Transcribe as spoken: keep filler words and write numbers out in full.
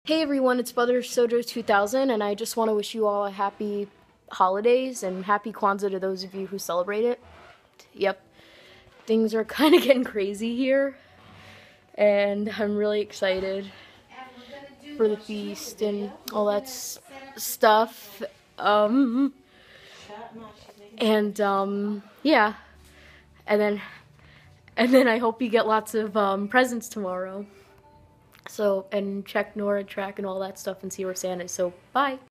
Hey everyone, it's Brother Sojo two thousand, and I just want to wish you all a happy holidays and happy Kwanzaa to those of you who celebrate it. Yep, things are kind of getting crazy here, and I'm really excited for the feast and all that s stuff. Um, and um, yeah, and then and then I hope you get lots of um, presents tomorrow. So, and check NORAD track and all that stuff and see where Santa is. So, bye.